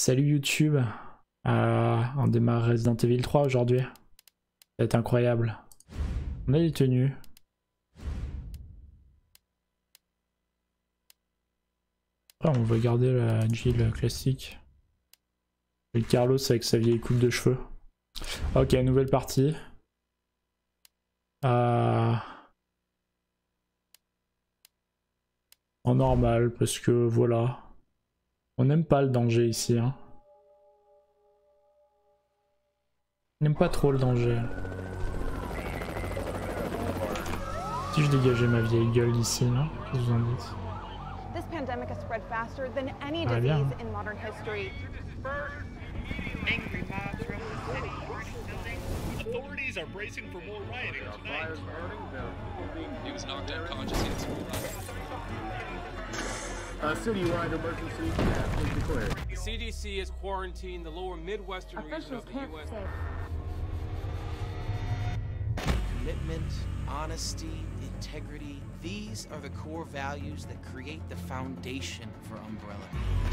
Salut YouTube, on démarre Resident Evil 3 aujourd'hui. Ça va être incroyable. On a des tenues. Après, on va garder la Jill classique. Et Carlos avec sa vieille coupe de cheveux. Ok, nouvelle partie. En normal, parce que voilà. On n'aime pas le danger ici. Hein. On n'aime pas trop le danger. Si je dégageais ma vieille gueule d'ici, là, qu'est-ce que vous en dites? This pandemic has spread faster than any Ah, bien. disease in modern history. Angry mobs roam the city, burning buildings. Authorities are bracing for more rioting tonight. He was knocked unconscious. He had some A citywide emergency has been declared. The CDC has quarantined the lower Midwestern region of the U.S. Commitment, honesty, integrity, these are the core values that create the foundation for Umbrella.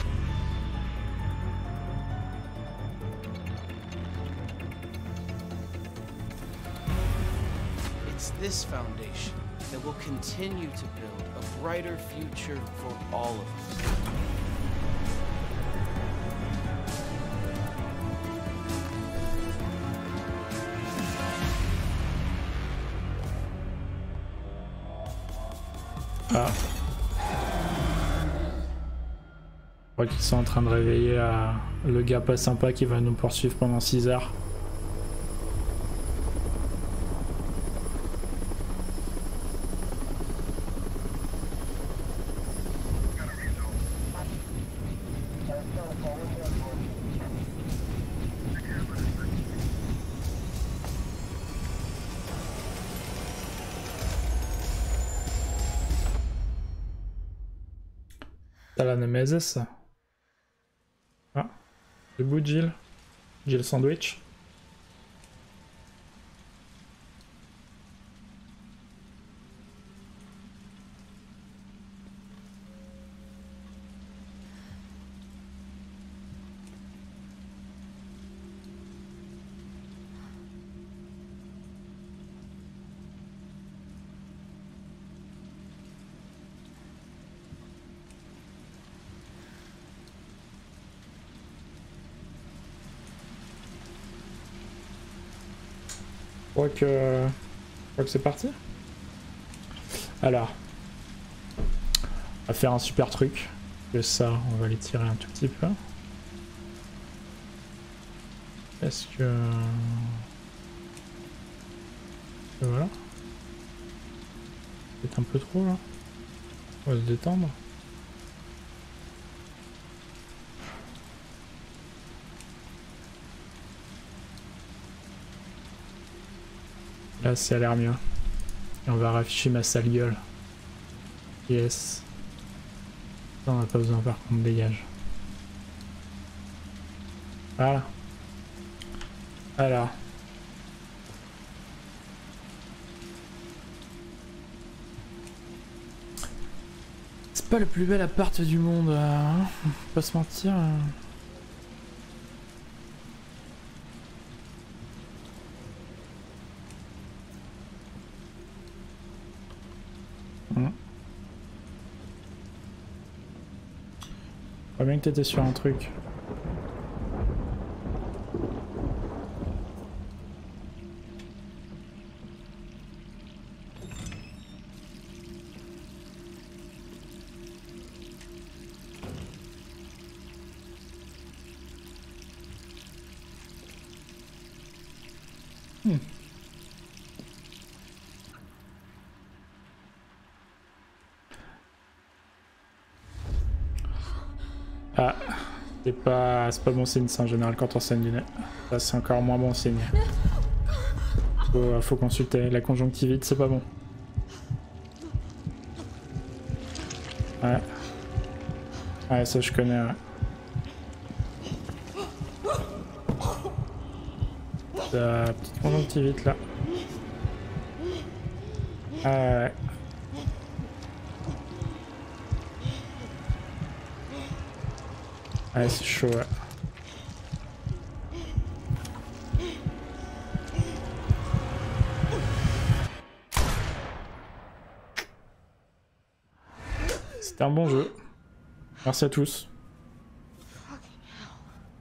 It's this foundation that will continue to build a brighter future for all of us. Ah. Je crois qu'ils sont en train de réveiller le gars pas sympa qui va nous poursuivre pendant 6 heures. T'as la Nemesis. Ah, le bout de Jill. Jill sandwich. Je crois que c'est parti. Alors, on va faire un super truc. Que ça, on va les tirer un tout petit peu. Est-ce que... Voilà. C'est un peu trop là. On va se détendre. Là, ça a l'air mieux. Et on va rafficher ma sale gueule. Yes. Ça, on n'a pas besoin par contre, dégage. Voilà. Alors. C'est pas le plus bel appart du monde, hein. Faut pas se mentir. Pas bien que t'étais sur un truc. Ah, c'est pas bon signe ça en général quand on saigne du nez. Ça c'est encore moins bon signe. Faut consulter la conjonctivite, c'est pas bon. Ouais. Ouais, ça je connais, ouais. La petite conjonctivite là. Ah ouais. Ouais, c'est chaud, ouais. C'était un bon jeu. Merci à tous. Fucking hell.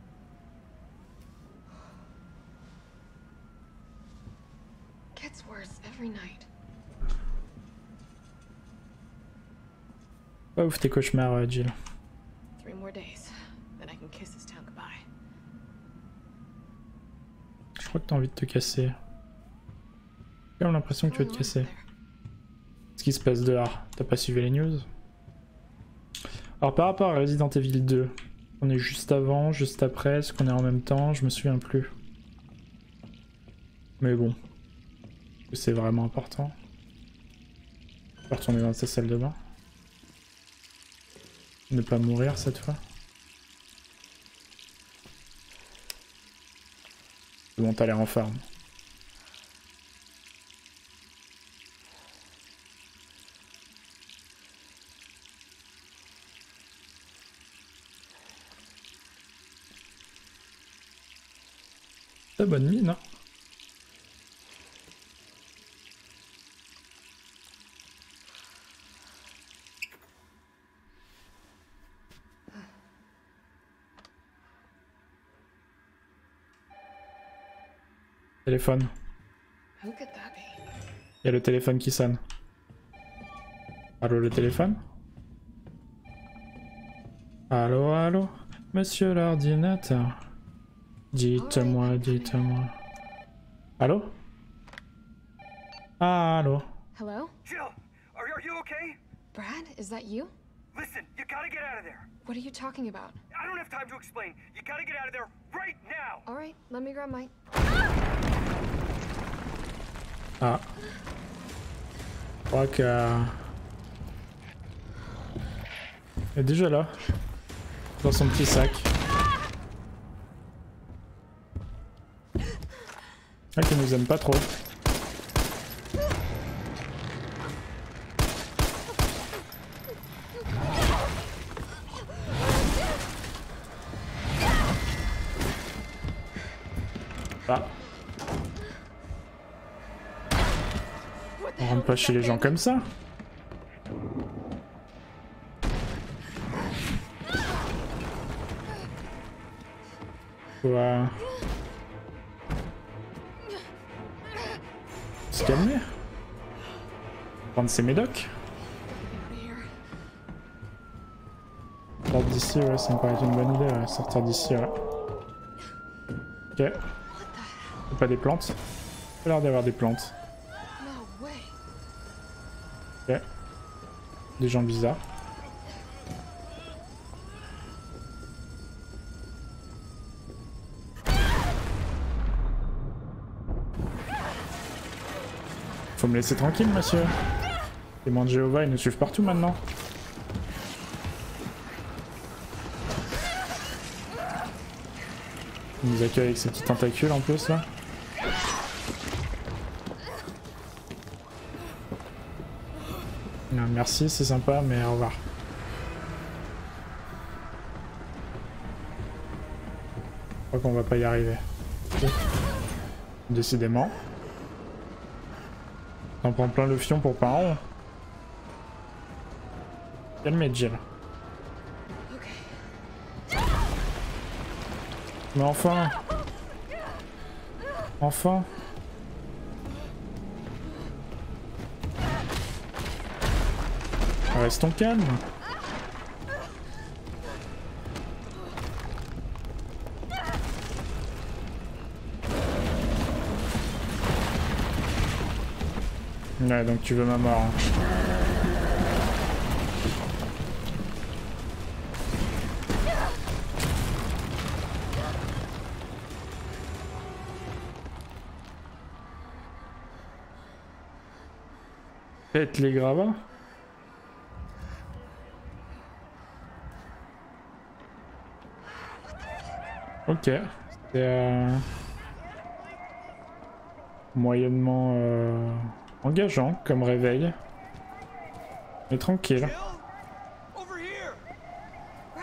Gets worse every night. Pas ouf tes cauchemars, Jill. 3 more days, then I can kiss this town goodbye. Je crois que t'as envie de te casser. J'ai comme l'impression que tu veux te casser. Qu'est-ce qui se passe dehors? T'as pas suivi les news? Alors par rapport à Resident Evil 2, on est juste avant, juste après, est-ce qu'on est en même temps? Je me souviens plus. Mais bon, c'est vraiment important. On va retourner dans sa salle de bain. Ne pas mourir cette fois. C'est bon, t'as l'air en forme. T'as bonne mine, hein? Téléphone. Who could that be? Il y a le téléphone qui sonne. Allô, le téléphone? Allô, allô, monsieur l'ordinateur. Dites-moi, dites-moi. Allô? Allô? Hello? Jill, are you okay? Brad, is that you? Listen, you gotta get out of there. What are you talking about? I don't have time to explain. You gotta get out of there right now. Alright, let me grab my... Ah. Je crois que... Elle est déjà là. Dans son petit sac. Ah, qui nous aime pas trop. Ah. On rentre pas chez les gens comme ça. Faut se calmer. Prendre ses médocs. Sortir d'ici, ouais, ça me paraît une bonne idée, ouais. Sortir d'ici, ouais. Ok. C'est pas des plantes. Il a l'air d'avoir des plantes. Ok. Des gens bizarres. Faut me laisser tranquille, monsieur. Les témoins de Jéhovah, ils nous suivent partout maintenant. Ils nous accueillent avec ces petits tentacules en plus là. Non, merci, c'est sympa, mais au revoir. Je crois qu'on va pas y arriver. Okay. Décidément. T'en prends plein le fion pour pas un rond. Calmez, Jill. Mais enfin. Enfin. Restons calmes. Ouais, donc tu veux ma mort. Hein. Pète les gravats. Ok. C'est moyennement engageant comme réveil. Mais tranquille. Over here! Brad!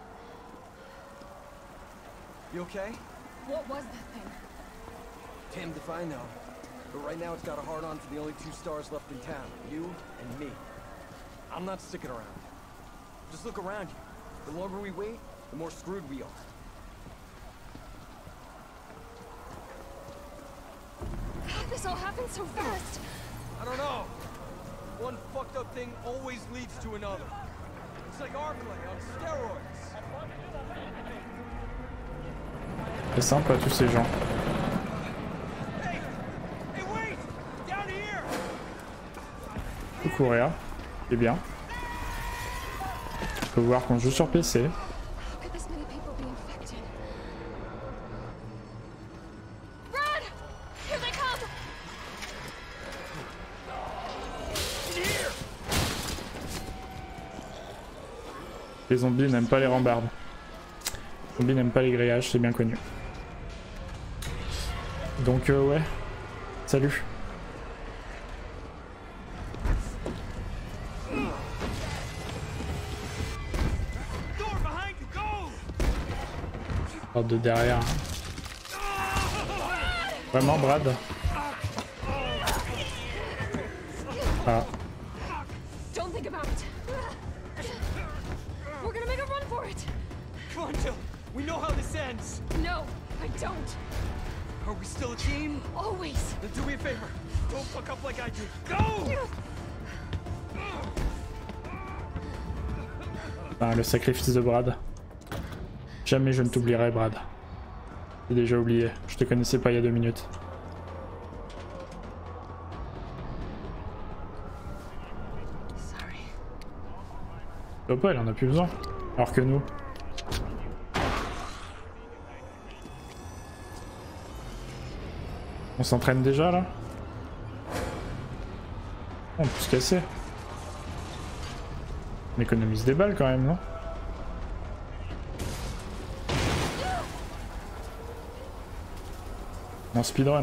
You okay? What was that thing? Damned if I know. But right now it's got a hard-on for the only 2 stars left in town. You and me. I'm not sticking around. Just look around you. The longer we wait, the more screwed we are. How'd this all happen so fast? I don't know. One fucked up thing always leads to another. It's like Arclay on steroids. C'est sympa tous ces gens. Hey! Hey, wait! Down here! Faut courir. C'est bien. Faut voir qu'on joue sur PC. How could this many people be infected? Run! Here they come! Les zombies n'aiment pas les rambardes. Les zombies n'aiment pas les grillages, c'est bien connu. Donc ouais. Salut. Hors de derrière. Vraiment Brad. Ah. Don't think about it. We're gonna make a run for it. Come on, Jill. We know how this ends. No, I don't. Are we still a team? Always. Then do me a favor. Don't fuck up like I did. Go! Ah, le sacrifice de Brad. Jamais je ne t'oublierai, Brad. J'ai déjà oublié. Je te connaissais pas il y a 2 minutes. Sorry. Papa, elle en a plus besoin. Alors que nous. On s'entraîne déjà là? On peut se casser. On économise des balles quand même, non? En speedrun.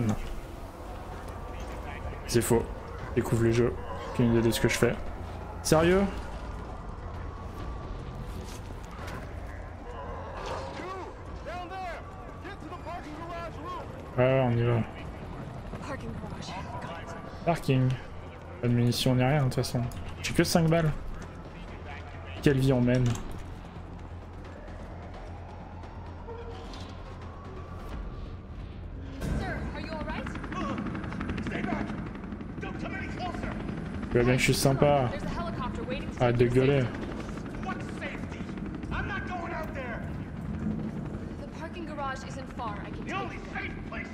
C'est faux. Découvre le jeu. Aucune idée de ce que je fais. Sérieux? Ouais, on y va. Parking garage. Parking. Pas de munitions ni rien de toute façon. J'ai que 5 balles. Quelle vie on mène. Tu vois bien que je suis sympa. Arrête de gueuler. The parking garage isn't far. I can take you.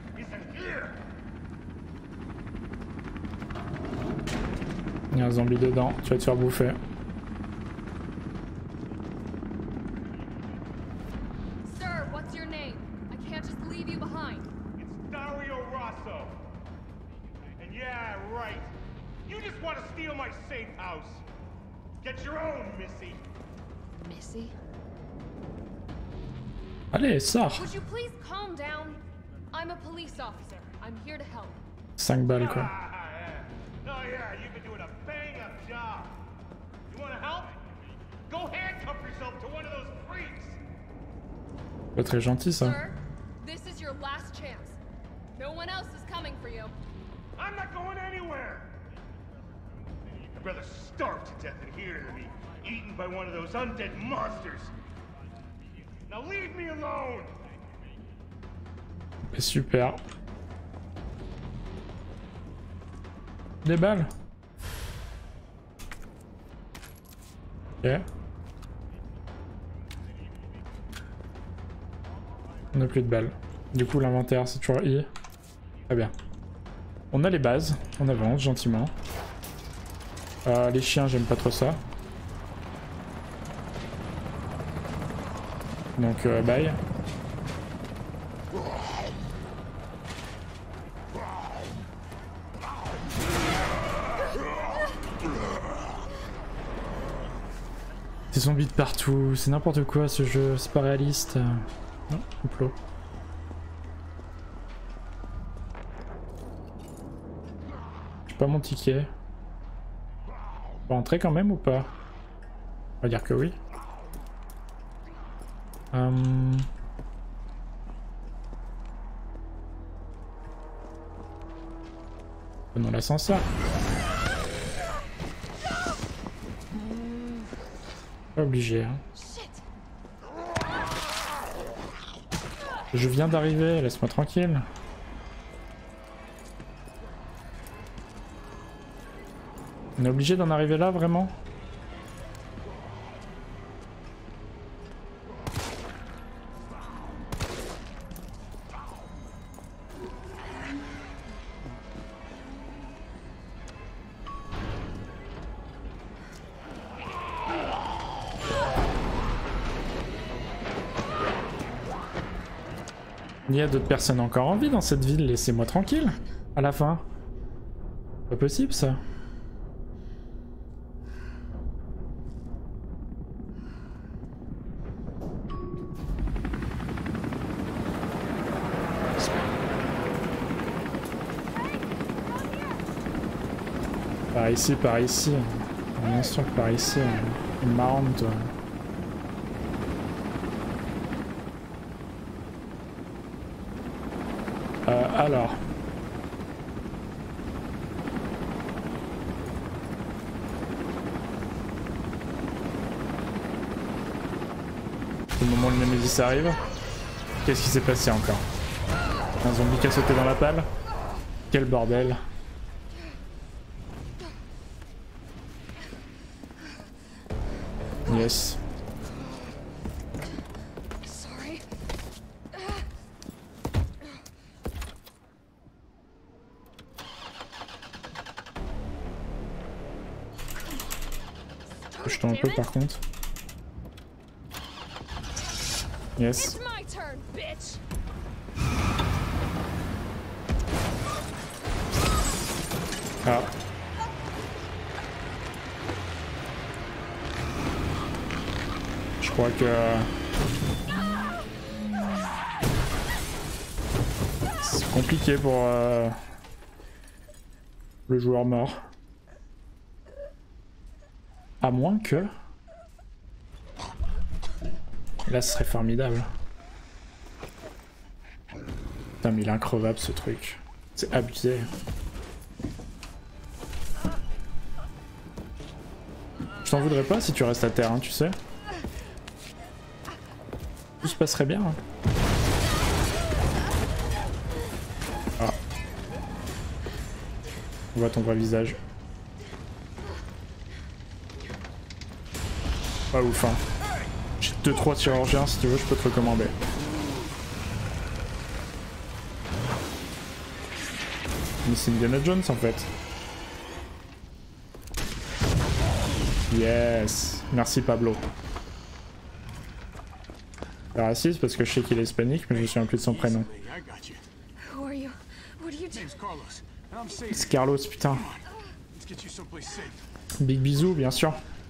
Il y a un zombie dedans, tu vas te faire bouffer. Sir, what's your name? I can't just leave you behind. It's Dario Rosso. And yeah, right. You just want to steal my safe house. Get your own, Missy. Missy? Allez, sors. Would you please calm down? I'm a police officer. I'm here to help. 5 balles quoi. Oh yeah, you've been doing a bang-up job. You want to help? Go handcuff yourself to one of those freaks. Pas très gentil ça. Sir, this is your last chance. No one else is coming for you. I'm not going anywhere. I'd rather starve to death than here than be eaten by one of those undead monsters. Now leave me alone. Super. Des balles. Ok. On n'a plus de balles. Du coup l'inventaire c'est toujours I. Très bien. On a les bases, on avance gentiment. Les chiens j'aime pas trop ça. Donc bye. Des zombies de partout, c'est n'importe quoi ce jeu, c'est pas réaliste. Non, complot. J'ai pas mon ticket. On va entrer quand même ou pas? On va dire que oui. Prenons l'ascenseur. obligé. Hein. Je viens d'arriver, laisse-moi tranquille. On est obligé d'en arriver là, vraiment? Il y a d'autres personnes encore en vie dans cette ville, laissez-moi tranquille, à la fin. Pas possible ça. Par ici, par ici. Bien sûr que par ici, une marrante toi. Alors. Au moment où le Nemesis arrive, qu'est-ce qui s'est passé encore? Un zombie qui a sauté dans la palle? Quel bordel! Yes. Je un peu par contre. Yes. Ah. Je crois que c'est compliqué pour le joueur mort. À moins que... Là ce serait formidable. Putain mais il est increvable ce truc. C'est abusé. Je t'en voudrais pas si tu restes à terre, hein, tu sais. Tout se passerait bien. Hein. Ah. On voit ton vrai visage. Pas ouf hein. J'ai 2-3 chirurgiens, si tu veux je peux te recommander. Mais c'est Indiana Jones en fait. Yes. Merci Pablo. C'est raciste parce que je sais qu'il est hispanique mais je me souviens plus de son prénom. C'est Carlos putain. Big bisous bien sûr.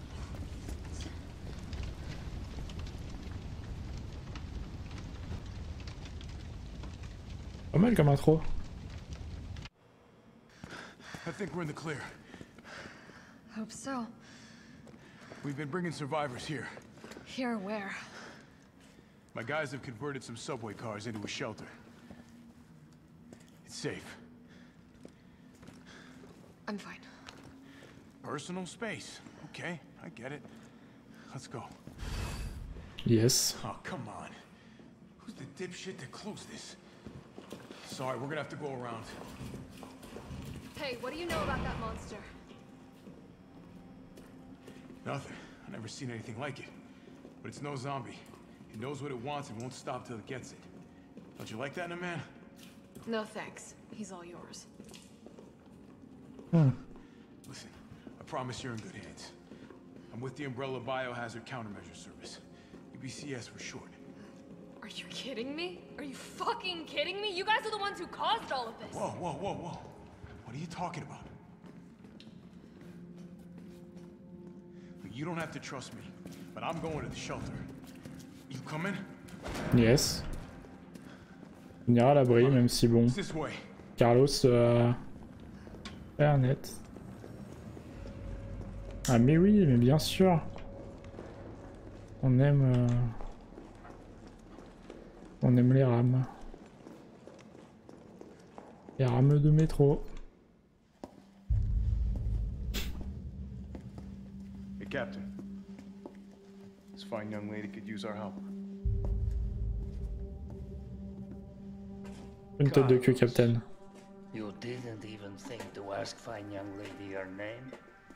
Pas mal comme intro. I think we're in the clear. Hope so. We've been bringing survivors here. Here where? My guys have converted some subway cars into a shelter. It's safe. I'm fine. Personal space. Okay, I get it. Let's go. Yes. Oh, come on. Who's the dipshit that closed this? Sorry, we're gonna have to go around. Hey, what do you know about that monster? Nothing. I've never seen anything like it. But it's no zombie. It knows what it wants and won't stop till it gets it. Don't you like that in a man? No thanks. He's all yours. Listen, I promise you're in good hands. I'm with the Umbrella Biohazard Countermeasure Service. UBCS for short. Are you kidding me? Are you fucking kidding me? You guys are the ones who caused all of this. Whoa, whoa, whoa, whoa. What are you talking about? You don't have to trust me, but I'm going to the shelter. You coming? Yes. On ira à l'abri, même si bon. Carlos est net. Ah mais oui, mais bien sûr. On aime les rames. Les rames de métro. Hey, Captain. fine young lady could use our help. Une tête de queue, Captain. You didn't even think to ask fine young lady her name?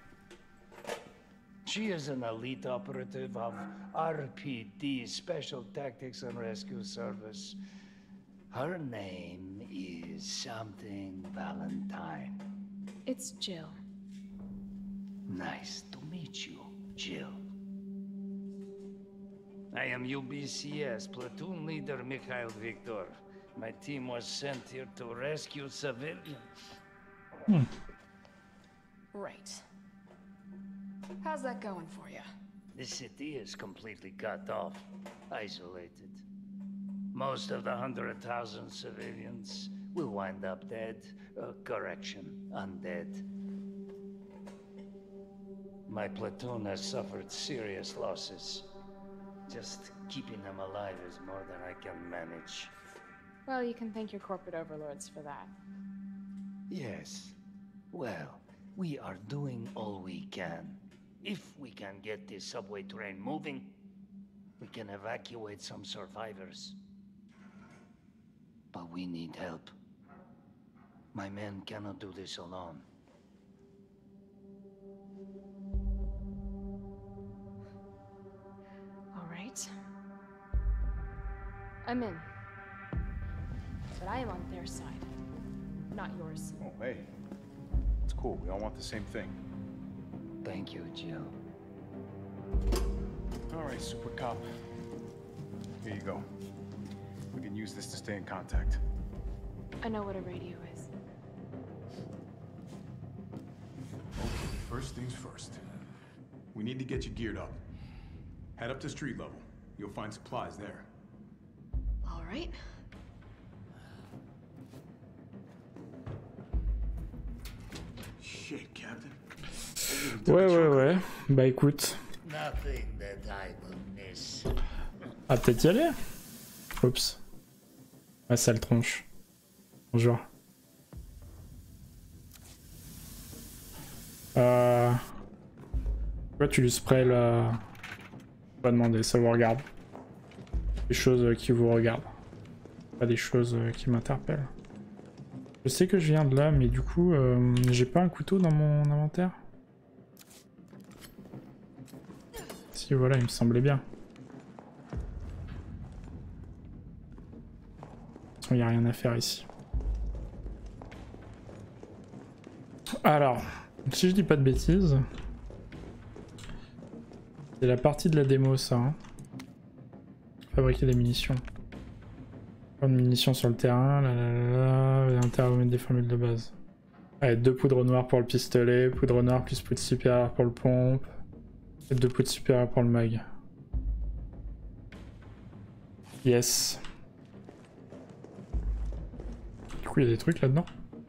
She is an elite operative of RPD, Special Tactics and Rescue Service. Her name is something Valentine. It's Jill. Nice to meet you, Jill. I am UBCS Platoon Leader Mikhail Viktor. My team was sent here to rescue civilians. Right. How's that going for you? The city is completely cut off, isolated. Most of the 100,000 civilians will wind up dead. Correction, undead. My platoon has suffered serious losses. Just keeping them alive is more than I can manage. Well, you can thank your corporate overlords for that. Yes. Well, we are doing all we can. If we can get this subway train moving, we can evacuate some survivors. But we need help. My men cannot do this alone. All right. I'm in. But I am on their side, not yours. Oh, hey. It's cool. We all want the same thing. Thank you, Jill. All right, Super Cop. Here you go. We can use this to stay in contact. I know what a radio is. Okay, first things first. We need to get you geared up. Head up to street level. You'll find supplies there. All right. Shit, Captain. Ouais. Bah écoute. Nothing that I will miss. Ah, peut-être y aller. Oups. Ah, sale tronche. Bonjour. Pourquoi tu lui sprays là? Pas demander, ça vous regarde. Des choses qui vous regardent. Pas des choses qui m'interpellent. Je sais que je viens de là, mais du coup, j'ai pas un couteau dans mon inventaire. Si, voilà, il me semblait bien. Il n'y a rien à faire ici. Alors, si je dis pas de bêtises, c'est la partie de la démo ça. Hein. Fabriquer des munitions. Pas de munitions sur le terrain, l'intérieur mettre des formules de base. Ouais, 2 poudres noires pour le pistolet, poudre noire plus poudre supérieure pour le pompe, et 2 poudres supérieures pour le mag. Yes. Du coup, il y a des trucs là-dedans.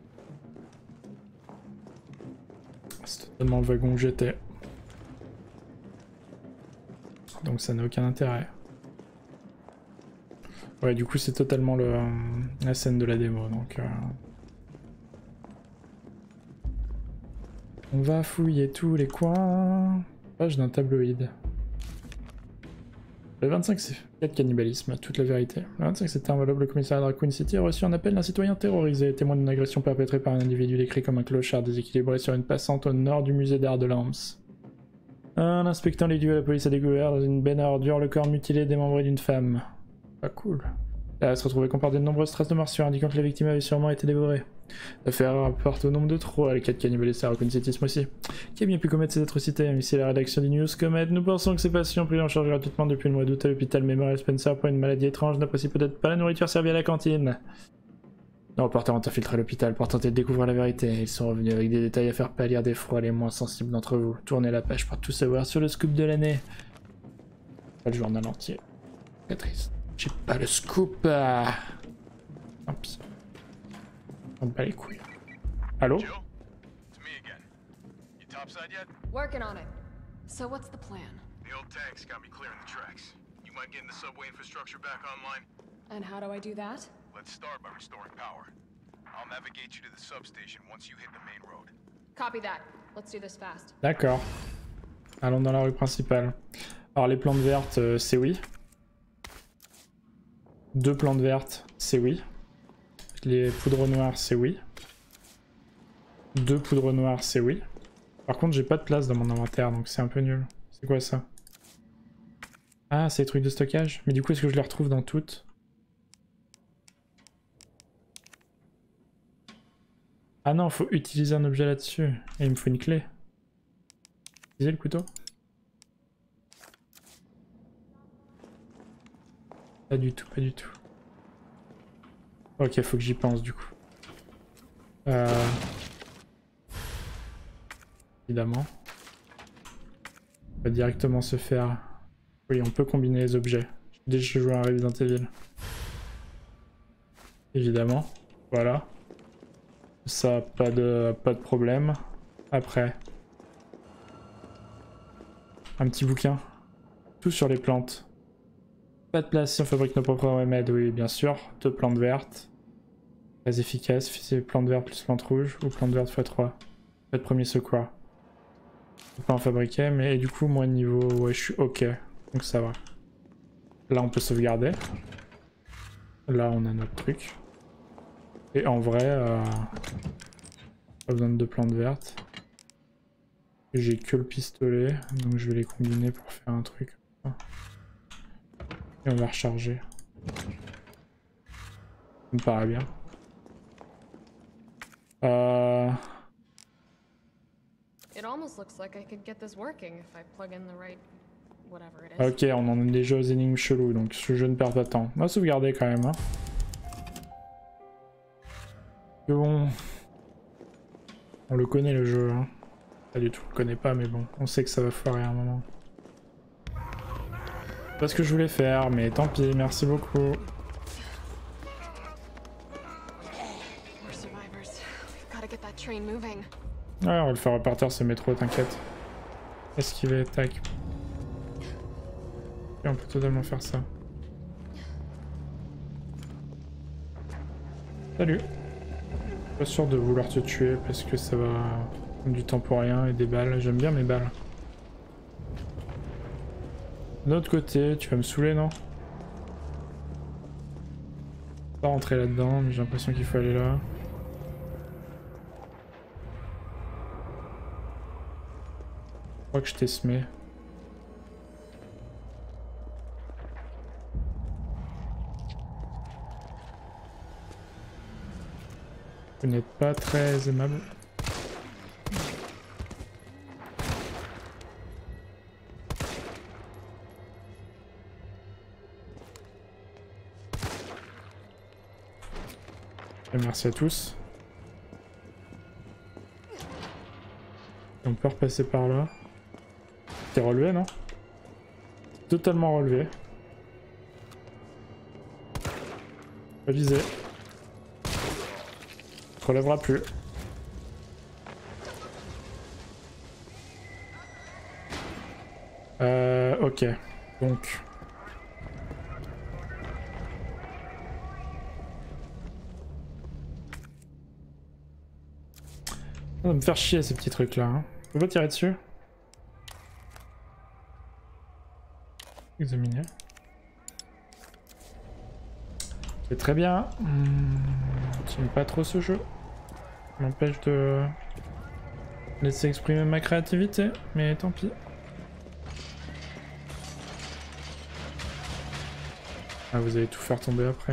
C'est totalement le wagon que j'étais. Donc ça n'a aucun intérêt. Ouais, du coup, c'est totalement la scène de la démo, donc... On va fouiller tous les coins. Page d'un tabloïd. Le 25, c'est 4 cannibalisme, toute la vérité. Le 25 septembre, le commissariat de Raccoon City a reçu un appel d'un citoyen terrorisé, témoin d'une agression perpétrée par un individu décrit comme un clochard déséquilibré sur une passante au nord du musée d'art de Lens. En inspectant les lieux, la police a découvert dans une benne à ordures le corps mutilé et démembré d'une femme. Pas cool. Elle se retrouvait comporter de nombreuses traces de morsures indiquant que la victime avait sûrement été dévorée. L'affaire rapporte au nombre de 3 les 4 cannibalistes à Raccoon City ce mois-ci. Qui a bien pu commettre ces atrocités? Même si la rédaction des news commet, nous pensons que ces patients pris en charge gratuitement depuis le mois d'août à l'hôpital Memorial Spencer pour une maladie étrange n'apprécient peut-être pas la nourriture servie à la cantine. Nos reporters ont infiltré l'hôpital pour tenter de découvrir la vérité. Ils sont revenus avec des détails à faire pâlir d'effroi les moins sensibles d'entre vous. Tournez la page pour tout savoir sur le scoop de l'année. Pas le journal entier. Très triste. J'ai pas le scoop. Tant pis. On bat les couilles. Allô? Jill? It's me again. You topside yet? Working on it. So what's the plan? The old tanks got me clearing the tracks. You mind getting the subway infrastructure back online? And how do I do that? Let's start by restoring power. I'll navigate you to the substation once you hit the main road. Copy that. Let's do this fast. D'accord. Allons dans la rue principale. Alors les plantes vertes, c'est oui. 2 plantes vertes, c'est oui. Les poudres noires, c'est oui. 2 poudres noires, c'est oui. Par contre, j'ai pas de place dans mon inventaire, donc c'est un peu nul. C'est quoi ça? Ah, c'est les trucs de stockage. Mais du coup, est-ce que je les retrouve dans toutes? Ah non, faut utiliser un objet là-dessus. Et il me faut une clé. Utiliser le couteau? Pas du tout, pas du tout. Ok, faut que j'y pense du coup. Évidemment. On va directement se faire... Oui, on peut combiner les objets. J'ai déjà joué à Resident Evil. Évidemment. Voilà. Ça, pas de problème. Après. Un petit bouquin. Tout sur les plantes. Pas de place si on fabrique nos propres remèdes, oui bien sûr. 2 plantes vertes. Très efficace. C'est plante verte plus plante rouge ou plante verte x3. Pas de premier secours. Je peux pas en fabriquer, mais du coup, moi niveau... Ouais, je suis ok. Donc ça va. Là, on peut sauvegarder. Là, on a notre truc. Et en vrai, pas besoin de 2 plantes vertes. J'ai que le pistolet, donc je vais les combiner pour faire un truc. Et on va recharger. Ça me paraît bien. Ok, on en est déjà aux énigmes chelous, donc ce jeu ne perd pas de temps. On va sauvegarder quand même. Hein. Bon. On le connaît le jeu. Hein. Pas du tout, on le connaît pas, mais bon, on sait que ça va foirer à un moment. C'est pas ce que je voulais faire, mais tant pis, merci beaucoup. Ouais, on va le faire repartir ce métro, t'inquiète. Esquiver, tac. Et on peut totalement faire ça. Salut. Pas sûr de vouloir te tuer parce que ça va prendre du temps pour rien et des balles. J'aime bien mes balles. D'un autre côté, tu vas me saouler, non? Pas rentrer là-dedans, mais j'ai l'impression qu'il faut aller là. Je crois que je t'ai semé. Vous n'êtes pas très aimable. Et merci à tous. Et on peut repasser par là. T'es relevé, non? Totalement relevé. Pas visé. Tu te relèveras plus. Ok. Donc... Ça va me faire chier ces petits trucs là. Hein. On peut pas tirer dessus. Examiner. C'est très bien. J'aime pas trop ce jeu. Ça m'empêche de laisser exprimer ma créativité, mais tant pis. Ah, vous allez tout faire tomber après.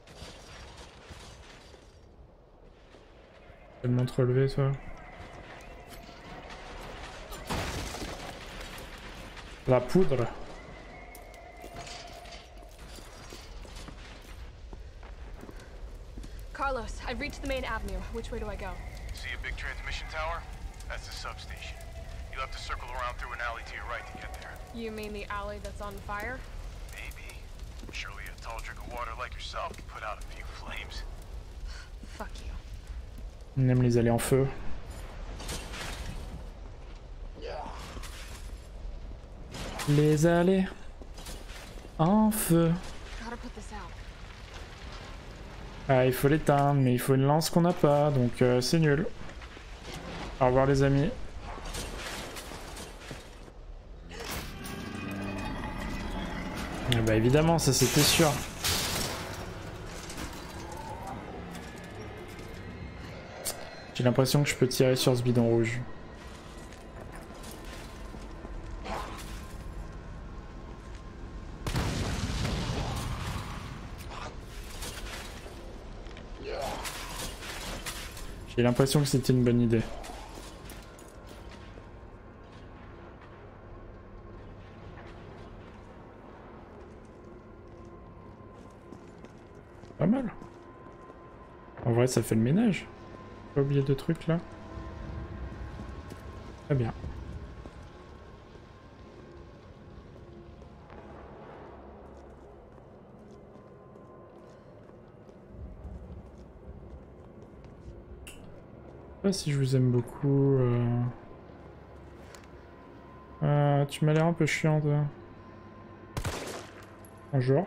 Tellement te relever, toi. La poudre. Carlos, I've reached the main avenue. Which way do I go? See a big transmission tower? That's the substation. You'll have to circle around through an alley to your right to get there. You mean the alley that's on fire? Maybe. Surely a tall drink of water like yourself can put out a few flames. Fuck you. On aime les allées en feu. Les allées en feu. Ah, il faut l'éteindre, mais il faut une lance qu'on n'a pas, donc c'est nul. Au revoir les amis. Ah bah évidemment, ça c'était sûr. J'ai l'impression que je peux tirer sur ce bidon rouge. J'ai l'impression que c'était une bonne idée. Pas mal. En vrai, ça fait le ménage. Pas oublier de trucs là. Très bien. Je sais pas si je vous aime beaucoup. Tu m'as l'air un peu chiant, toi. Bonjour.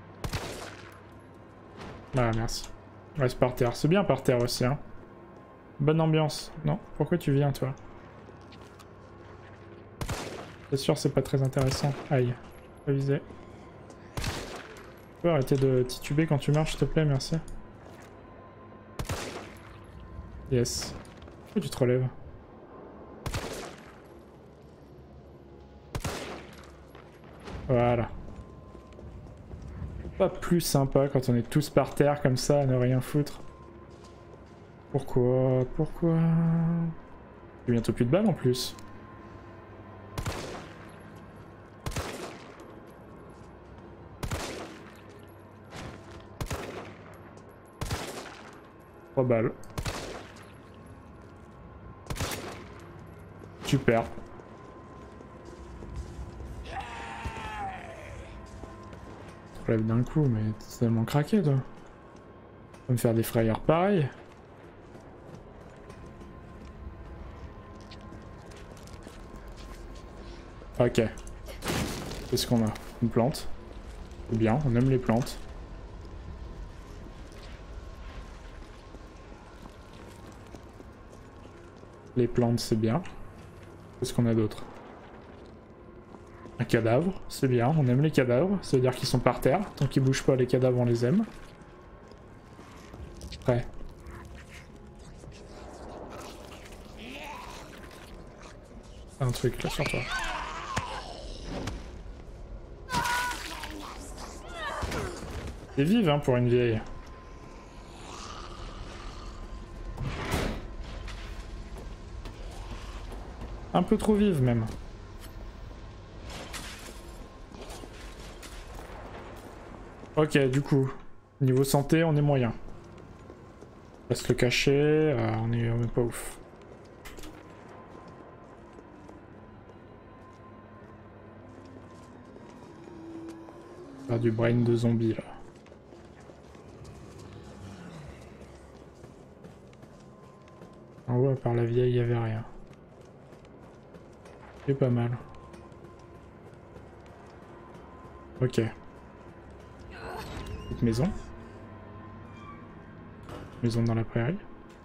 Ah, merci. Reste par terre. C'est bien par terre aussi, hein. Bonne ambiance. Non? Pourquoi tu viens, toi? C'est sûr, c'est pas très intéressant. Aïe. Pas visé. Tu peux arrêter de tituber quand tu marches, s'il te plaît? Merci. Yes. Pourquoi tu te relèves? Voilà. Pas plus sympa quand on est tous par terre comme ça à ne rien foutre. Pourquoi? Pourquoi? J'ai bientôt plus de balles en plus. Trois balles. Super. Je relève d'un coup, mais t'es tellement craqué toi. On va me faire des frayeurs pareils. Ok. Qu'est-ce qu'on a? Une plante. C'est bien, on aime les plantes. Les plantes, c'est bien. Qu'est-ce qu'on a d'autre? Un cadavre, c'est bien, on aime les cadavres. Ça veut dire qu'ils sont par terre. Tant qu'ils bougent pas, les cadavres, on les aime. Après. Un truc là sur toi. T'es vive hein pour une vieille. Un peu trop vive même. Ok, du coup, niveau santé, on est moyen. On va se le cacher, on est pas ouf. Faire du brain de zombie là. En haut, à part la vieille, il y avait rien. C'est pas mal. Ok. Petite maison. Maison dans la prairie.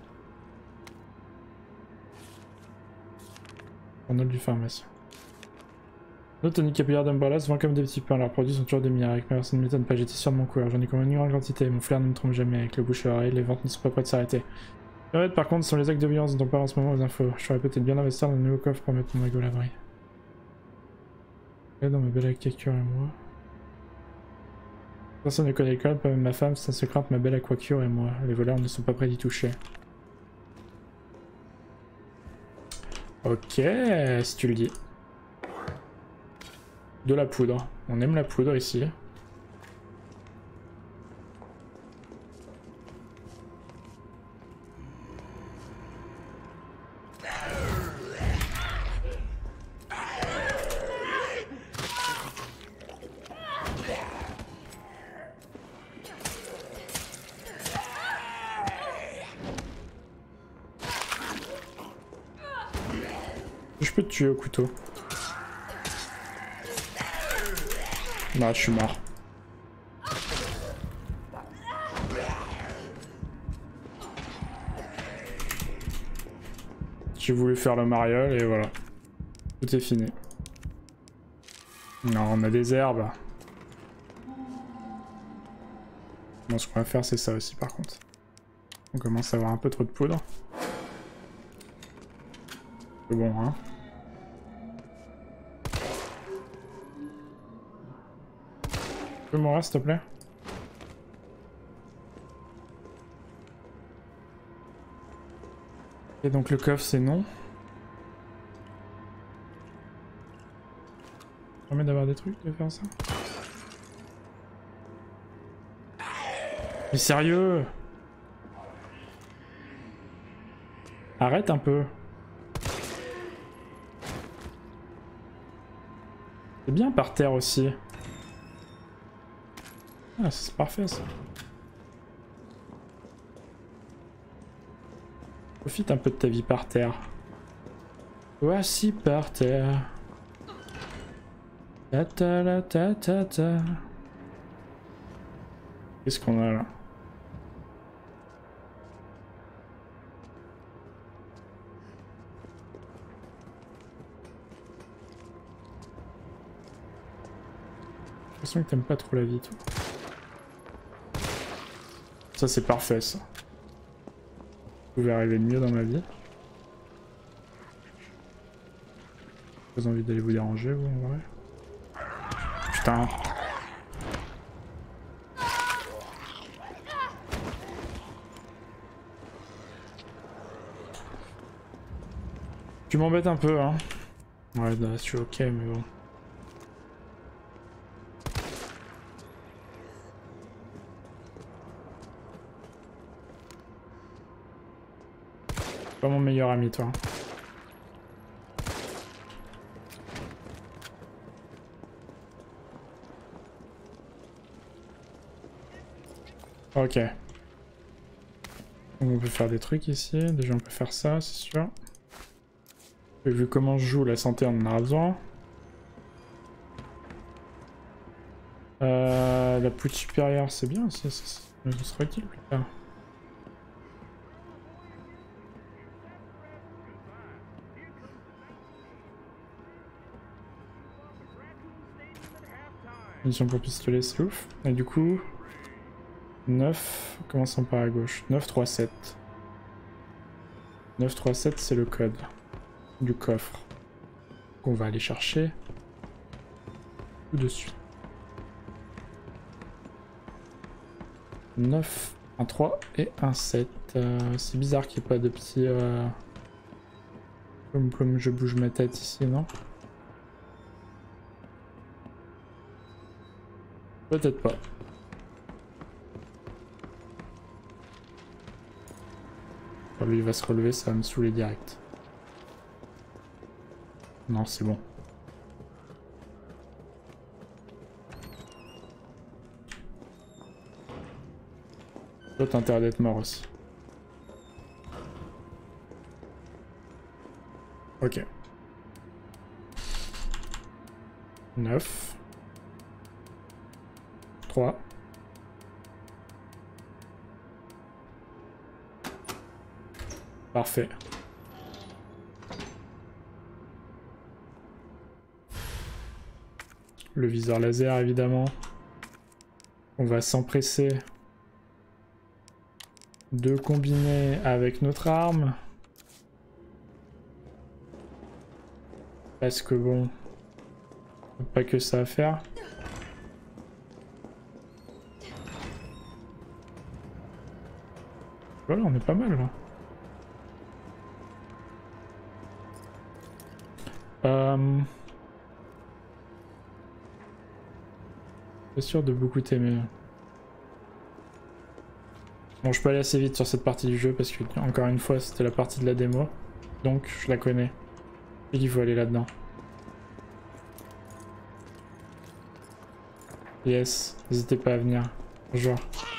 Journal du pharmacien. Nos toniques capillaires d'Umbrella se vendent comme des petits pains. Leurs produits sont toujours des miracles, mais ça ne m'étonne pas, j'étais sûr de mon coup. J'en ai comme une grande quantité. Mon flair ne me trompe jamais. Avec le bouche à oreille, les ventes ne sont pas prêtes de s'arrêter. Par contre, ce sont les actes de violence dont on parle en ce moment aux infos. Je ferais peut-être bien investir dans un nouveau coffre pour mettre mon ego à l'abri. Dans ma belle aquacure et moi. Personne ne connaît le code, pas même ma femme, ça se crainte ma belle aquacure et moi. Les voleurs ne sont pas prêts d'y toucher. Ok, si tu le dis. De la poudre. On aime la poudre ici. Je peux te tuer au couteau. Bah, je suis mort. J'ai voulu faire le mariole et voilà. Tout est fini. Non, on a des herbes. Bon, ce qu'on va faire, c'est ça aussi, par contre. On commence à avoir un peu trop de poudre. C'est bon, hein. Tu peux mourir, s'il te plaît? Et donc le coffre, c'est non. Ça permet d'avoir des trucs, de faire ça. Mais sérieux? Arrête un peu. C'est bien par terre aussi. Ah, c'est parfait ça. Profite un peu de ta vie par terre. Voici par terre. Ta ta la ta ta ta. Qu'est-ce qu'on a là? J'ai l'impression que t'aimes pas trop la vie, toi. Ça c'est parfait ça. Vous pouvez arriver de mieux dans ma vie. J'ai pas envie d'aller vous déranger, vous, en vrai. Putain. Tu m'embêtes un peu, hein. Ouais, là, je suis ok, mais bon. Pas mon meilleur ami, toi. Ok. Donc on peut faire des trucs ici. Déjà on peut faire ça, c'est sûr. Et vu comment je joue, la santé on en aura besoin. La poutre supérieure c'est bien aussi, ça sera utile plus tard. Mission pour pistolet, c'est ouf. Et du coup, 9, commençons par à gauche. 937. 937, c'est le code du coffre qu'on va aller chercher tout de suite. 9, un 3 et un 7. C'est bizarre qu'il n'y ait pas de petits... Comme je bouge ma tête ici, non? Peut-être pas. Lui il va se relever, ça va me saouler direct. Non, c'est bon. Toi t'as intérêt d'être mort aussi. Ok. 9. 3. Parfait. Le viseur laser évidemment. On va s'empresser de combiner avec notre arme. Parce que bon, pas que ça à faire. Voilà, on est pas mal là. Pas sûr de beaucoup t'aimer. Bon, je peux aller assez vite sur cette partie du jeu parce que, encore une fois, c'était la partie de la démo. Donc, je la connais. Et qu'il faut aller là-dedans. Yes, n'hésitez pas à venir. Bonjour.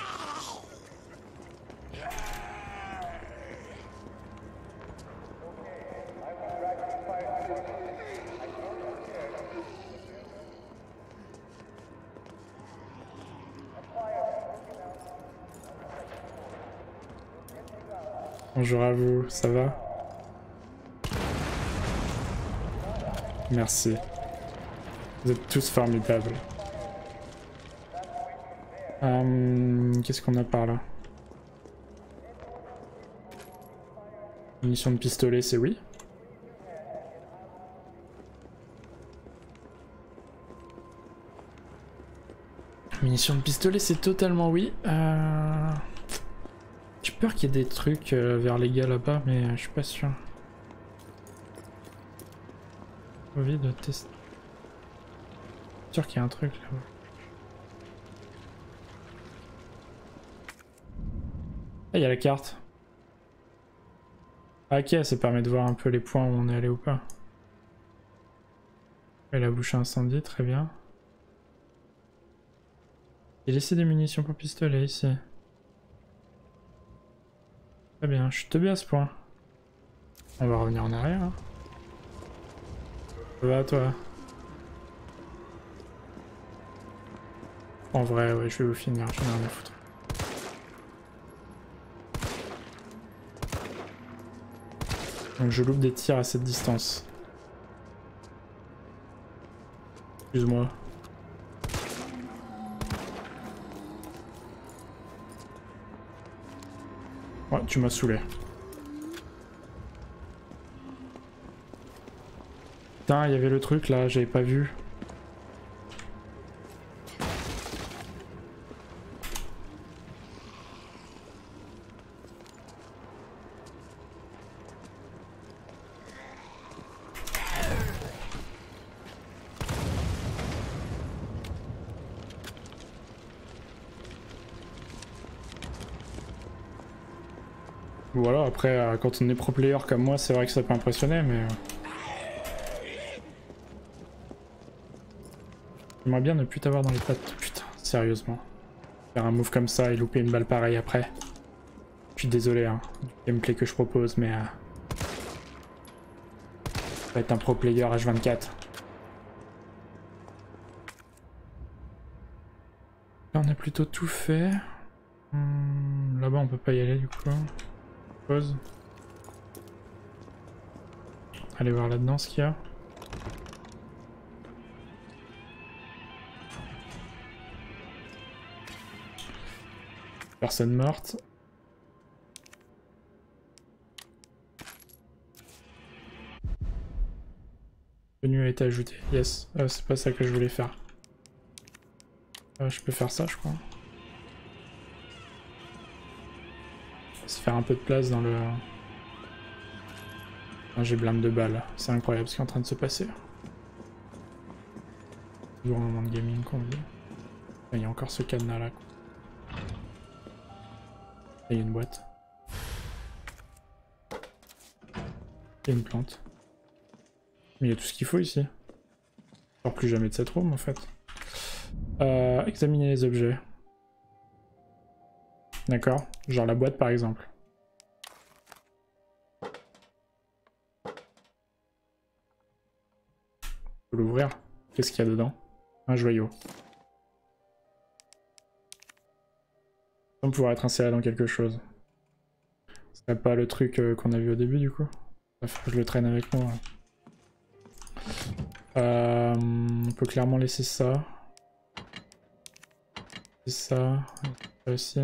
Bonjour à vous, ça va? Merci. Vous êtes tous formidables. qu'est-ce qu'on a par là? Munitions de pistolet, c'est oui. Munitions de pistolet, c'est totalement oui. J'ai peur qu'il y ait des trucs vers les gars là-bas, mais je suis pas sûr. Envie de tester. Sûr qu'il y a un truc là-bas. Ah, il y a la carte. Ah, ok, ça permet de voir un peu les points où on est allé ou pas. Et la bouche incendie, très bien. J'ai laissé des munitions pour pistolet ici. Très bien, je suis teubé à ce point. On va revenir en arrière. Hein. Ça va toi? En vrai, ouais, je vais vous finir, j'en ai rien à foutre. Donc je loupe des tirs à cette distance. Excuse-moi. Ouais, tu m'as saoulé. Putain, il y avait le truc là, j'avais pas vu. Voilà, après, quand on est pro player comme moi, c'est vrai que ça peut impressionner, mais... J'aimerais bien ne plus t'avoir dans les pattes. Putain, sérieusement. Faire un move comme ça et louper une balle pareille après. Je suis désolé, hein, du gameplay que je propose, mais... Ça va être un pro player H24. Là, on a plutôt tout fait. Là-bas, on peut pas y aller, du coup. Pause. Allez voir là-dedans ce qu'il y a. Personne morte. Menu a été ajouté. Yes. C'est pas ça que je voulais faire. Je peux faire ça, je crois. Se faire un peu de place dans le... J'ai blinde de balles. C'est incroyable ce qui est en train de se passer. Toujours un moment de gaming qu'on vit. Il y a encore ce cadenas là. Il y a une boîte. Il y a une plante. Mais il y a tout ce qu'il faut ici. Je sors plus jamais de cette room en fait. Examiner les objets. D'accord, genre la boîte par exemple. Je peux l'ouvrir. Qu'est-ce qu'il y a dedans? Un joyau. On va pouvoir être inséré dans quelque chose. Ce serait pas le truc qu'on a vu au début du coup. Faut que je le traîne avec moi. On peut clairement laisser ça. Et ça aussi.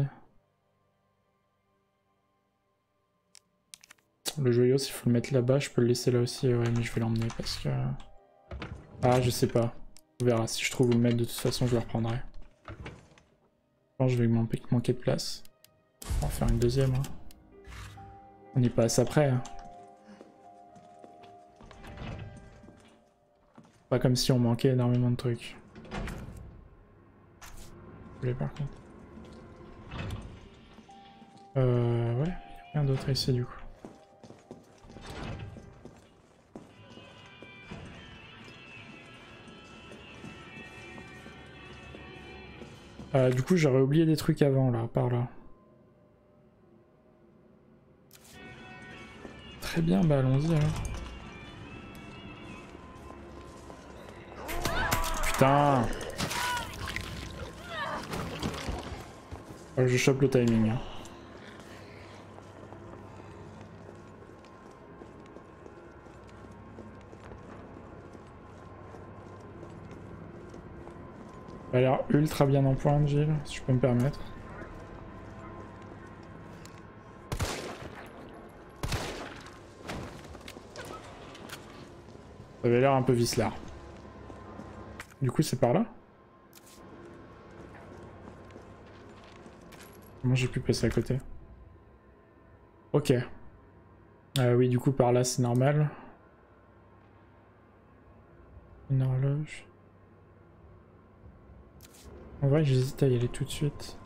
Le joyau, s'il faut le mettre là-bas, je peux le laisser là aussi. Ouais, mais je vais l'emmener parce que... Ah, je sais pas. On verra. Si je trouve où le mettre, de toute façon, je le reprendrai. Je pense que je vais manquer de place. On va en faire une deuxième. Hein. On y passe après. Hein. Pas comme si on manquait énormément de trucs. Je voulais par contre. Ouais, il n'y a rien d'autre ici du coup. Du coup, j'aurais oublié des trucs avant, là, par là. Très bien, bah allons-y, alors. Putain! Je chope le timing. Hein. Ça a l'air ultra bien en point, Jill, si je peux me permettre. Ça avait l'air un peu vicelard. Du coup, c'est par là? Comment j'ai pu passer à côté? Ok. Oui, du coup, par là, c'est normal. Une horloge. En vrai, j'hésite à y aller tout de suite.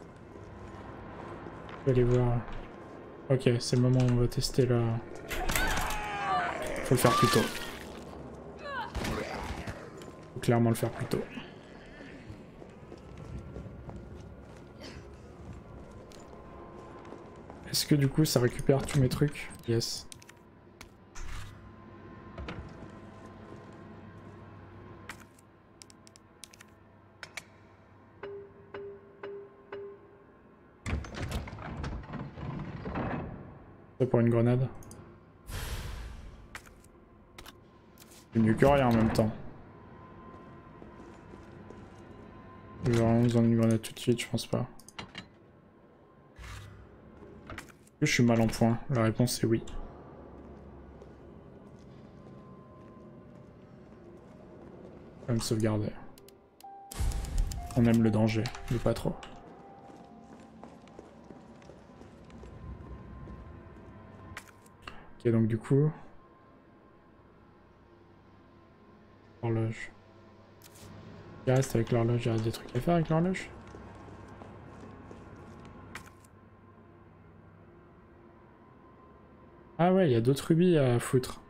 Je vais aller voir. Ok, c'est le moment où on va tester là. Faut le faire plus tôt. Faut clairement le faire plus tôt. Est-ce que du coup ça récupère tous mes trucs? Yes. C'est pour une grenade. C'est mieux que rien en même temps. J'ai vraiment besoin d'une grenade tout de suite, je pense pas. Est-ce que je suis mal en point? La réponse est oui. On va me sauvegarder. On aime le danger, mais pas trop. Ok, donc du coup... L'horloge. Il reste avec l'horloge, il reste des trucs à faire avec l'horloge. Ah ouais, il y a d'autres rubis à foutre.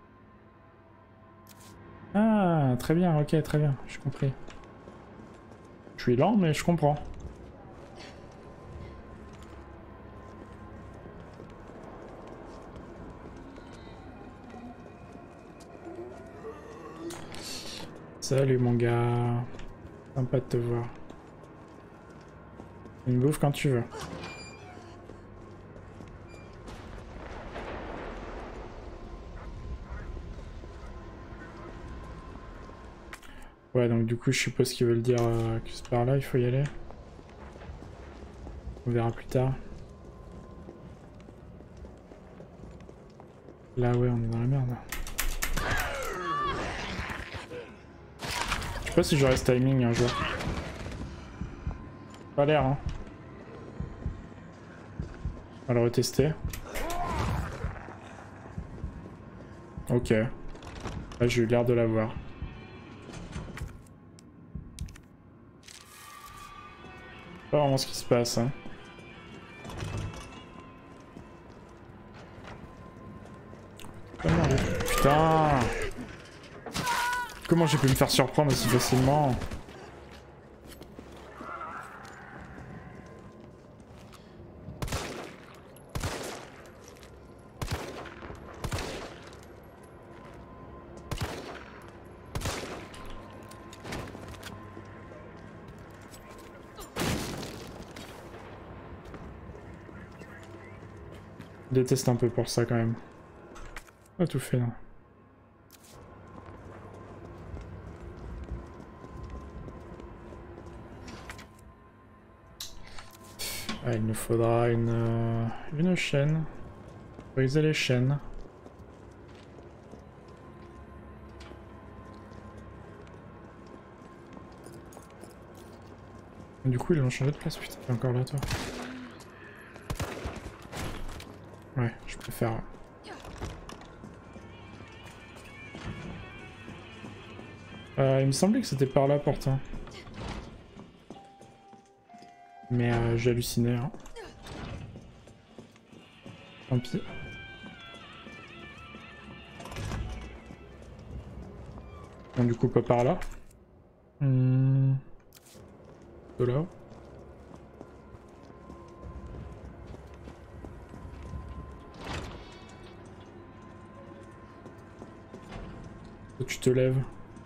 Ah, très bien, ok, très bien, j'ai compris. Je suis lent, mais je comprends. Salut mon gars. Sympa de te voir. Une bouffe quand tu veux. Ouais, donc du coup je suppose qu'ils veulent dire que c'est par là il faut y aller. On verra plus tard. Là ouais, on est dans la merde. Je sais pas si j'aurai ce timing un jour. Pas l'air hein. On va le retester. Ok. Là j'ai eu l'air de l'avoir. Pas vraiment ce qui se passe hein. Putain! Comment j'ai pu me faire surprendre aussi facilement? Je déteste un peu pour ça quand même. Pas tout fait là. Ah, il nous faudra une chaîne. Briser les chaînes. Du coup ils l'ont changé de place, putain, t'es encore là toi. Ouais, je préfère. Il me semblait que c'était par là pourtant. Mais j'ai halluciné. Hein. Tant pis. Bon, du coup, pas par là. De là. Tu te lèves.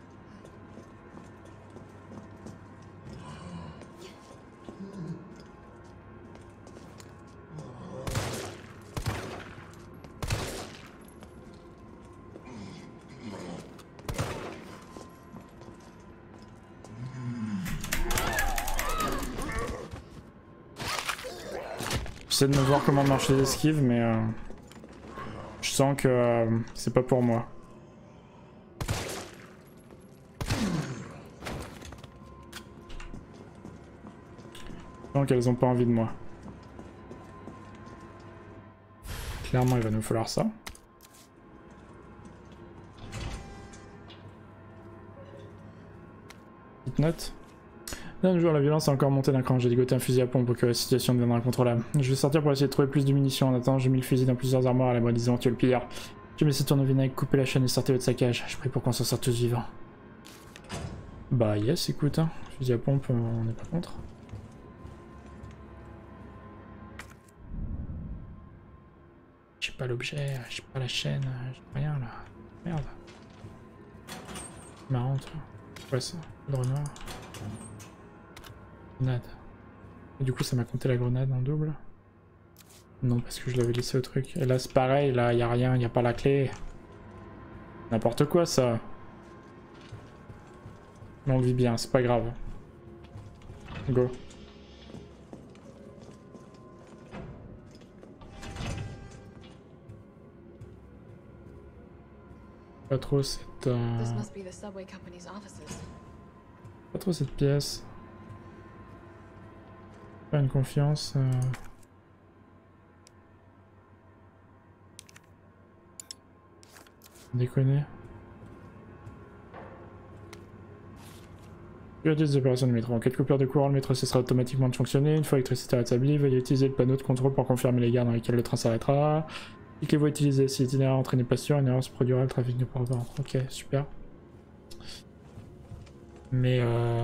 J'essaie de me voir comment marcher l'esquive, mais je sens que c'est pas pour moi. Donc elles ont pas envie de moi. Clairement il va nous falloir ça. Petite note. D'un jour, la violence a encore monté d'un cran. J'ai dégoté un fusil à pompe pour que la situation devienne incontrôlable. Je vais sortir pour essayer de trouver plus de munitions. En attendant, j'ai mis le fusil dans plusieurs armoires à l'abri des éventuels pillards. Je me suis tourné au vinaigre, coupé la chaîne et sorti votre saccage. Je prie pour qu'on s'en sorte tous vivants. Bah yes, écoute, hein. Fusil à pompe, on n'est pas contre. J'ai pas l'objet, j'ai pas la chaîne, j'ai rien là. Merde. Marrant, toi. Ouais, ça. Poudre noire. Grenade. Et du coup, ça m'a compté la grenade en double. Non, parce que je l'avais laissé au truc. Et là, c'est pareil, là, y a rien, y a pas la clé. N'importe quoi, ça. Mais on le vit bien, c'est pas grave. Go. Pas trop cette... Pas trop cette pièce. Pas une confiance. Déconner. Priorité des opérations du métro. En quelques coupures de courant, le métro cessera automatiquement de fonctionner. Une fois l'électricité rétablie, veuillez utiliser le panneau de contrôle pour confirmer les gares dans lesquelles le train s'arrêtera. Si les voies utilisées, si l'itinéraire entraîne n'est pas sûr, une erreur se produira, le trafic ne pourra pas rentrer. Ok, super. Mais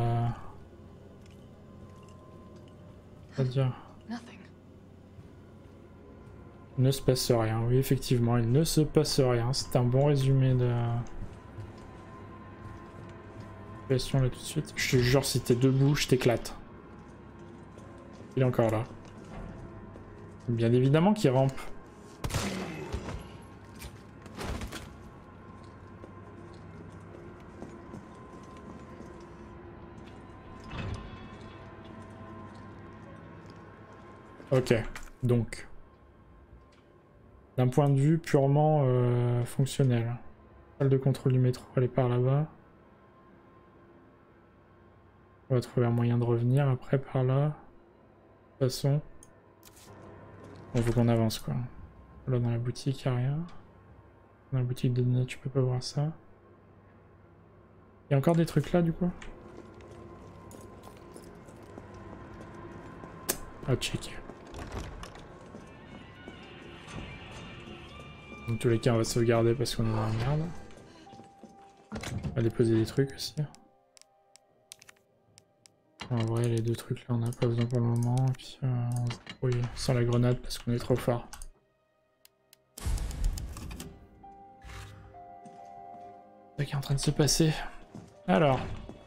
c'est-à-dire... Il ne se passe rien. Oui, effectivement, il ne se passe rien. C'est un bon résumé de... Question là tout de suite. Je te jure, si t'es debout, je t'éclate. Il est encore là. Bien évidemment qu'il rampe. Ok, donc... D'un point de vue purement fonctionnel. Salle de contrôle du métro, elle est par là-bas. On va trouver un moyen de revenir après par là. De toute façon. Il faut qu'on avance quoi. Là dans la boutique, il n'y a rien. Dans la boutique de données, tu peux pas voir ça. Il y a encore des trucs là du coup. Ah, check. Dans tous les cas, on va sauvegarder parce qu'on est dans la merde. On va déposer des trucs aussi. En vrai, les deux trucs là, on n'a pas besoin pour le moment. Et puis, on se débrouille sans la grenade parce qu'on est trop fort. C'est ça qui est en train de se passer. Alors.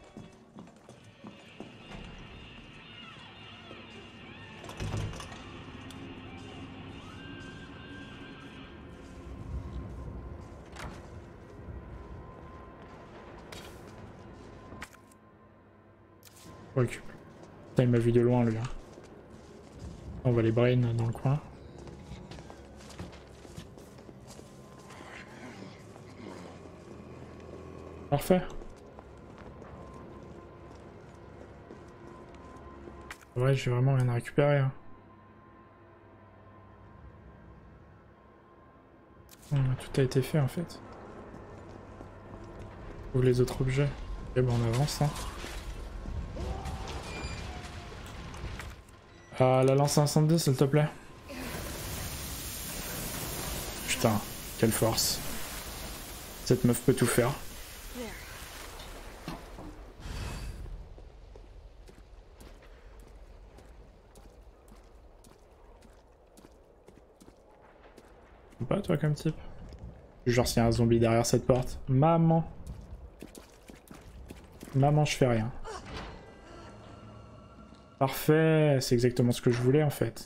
Recule. Putain, il m'a vu de loin lui. On va les brain dans le coin. Parfait. Ouais, j'ai vraiment rien à récupérer. Hein. Tout a été fait en fait. Ou les autres objets. Ok, bah on avance. Hein. La lance incendie s'il te plaît. Putain, quelle force. Cette meuf peut tout faire. Pas toi comme type. Genre s'il y a un zombie derrière cette porte. Maman. Maman, je fais rien. Parfait, c'est exactement ce que je voulais en fait.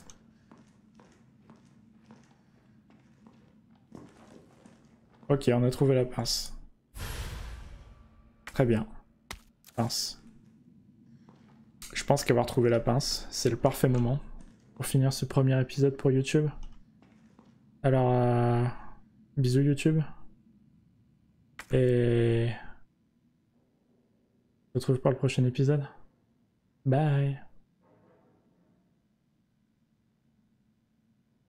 Ok, on a trouvé la pince. Très bien. Pince. Je pense qu'avoir trouvé la pince, c'est le parfait moment pour finir ce premier épisode pour YouTube. Alors, bisous YouTube. Et... on se retrouve pour le prochain épisode. Bye.